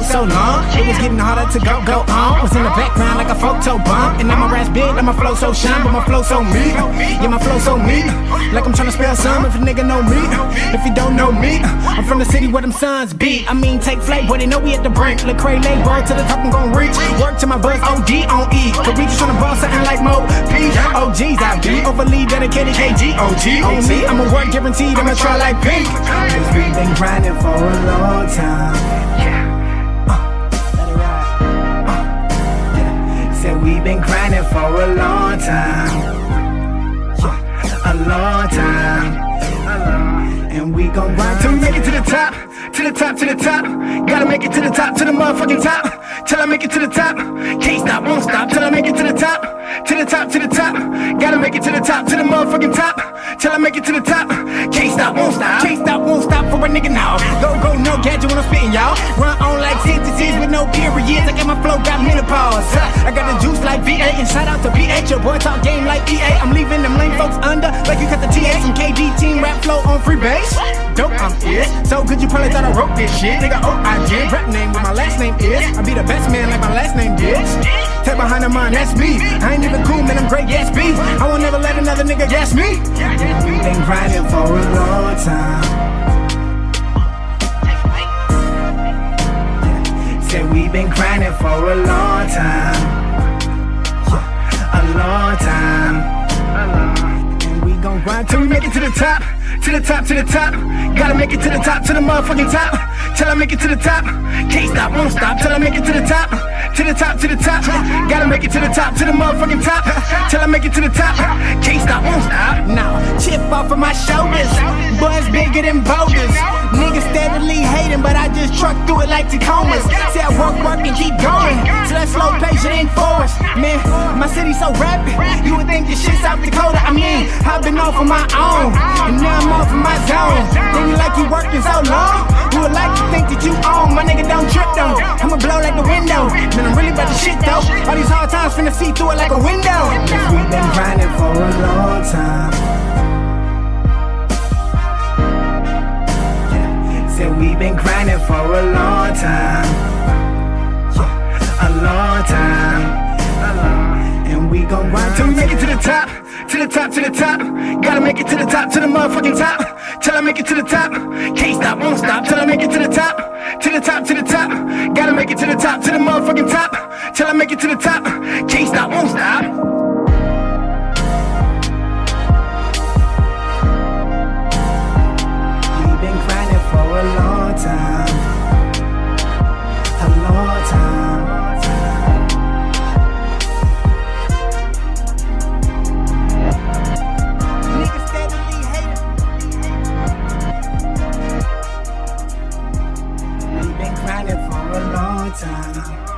so long. It was getting harder to go on. Was in the background like a photo bomb. And now my rap's big, now my flow so shine, but my flow so me. Yeah, my flow so me. Like I'm tryna spell some if a nigga know me. If you don't know me, I'm from the city where them sons be. I mean, take flight, boy, they know we at the brink. Lecrae lay bird to the top, I'm gon' reach. Work to my buzz, OD on E. But we just tryna ball something like Mo P. OGs, I be overly dedicated, KG, OG on me. I'ma work guaranteed, I'ma try like Pink. Cause we been grinding for a long time. Let it ride. Said we been grinding for a long time. A long time. And we gon' grind till we make it to the top. To the top, to the top. Gotta make it to the top, to the motherfucking top. Till I make it to the top. Can't stop, won't stop. Till I make it to the top. To the top, to the top. Gotta make it to the top, to the motherfucking top. Till I make it to the top. Can't stop, won't stop. Can't stop, won't stop for a nigga now. Go, no gadget when I'm spitting, y'all. Run on like sentences with no periods. I got my flow, got menopause. I got the juice like VA. And shout out to PH. Your boy talk game like EA. I'm leaving them lame folks under. Like you got the TA. Some KD team rap flow on free base. Dope, I'm it. So good you probably thought I wrote this shit. Nigga, oh, I did. Rap name what my last name is. I be the best man like my last name is. Tap behind the mind, that's me. I ain't even cool, man, I'm great, yes, B. I won't never let another nigga gas me. We been grinding for a long time. Said we been grinding for a long time. A long time. And we gon' grind till we make it to the top. To the top, to the top. Gotta make it to the top, to the motherfucking top. Till I make it to the top. Can't stop, won't stop. Till I make it to the top. To the top, to the top. Gotta make it to the top, to the motherfucking top. Till I make it to the top. Can't stop, won't stop. Now, chip off of my shoulders. Buzz bigger than boulders. Niggas steadily hating, but I just truck through it like Tacomas. Say I work and keep going. So that slow pace, it ain't forced. Man, my city's so rapid. You would think this shit's South Dakota. I mean, I've been off on my own. And now I'm off of my zone. Then you like you working so long. Who would like to think that you own? My nigga don't trip though. I'ma blow like the window. Man, I'm really about to shit though. All these hard times finna see through it like a window. Cause we been grinding for a long time. Said we been grinding for a long time. A long time. And we gon' grind till we make it to the top. To the top, to the top. Gotta make it to the top, to the motherfucking top. Till I make it to the top. Can't stop, won't stop. Till I make it to the top. To the top, to the top. Gotta make it to the top, to the motherfucking top. Till I make it to the top. Can't stop, won't stop. We've been grinding for a long time. A long time. Grinding for a long time.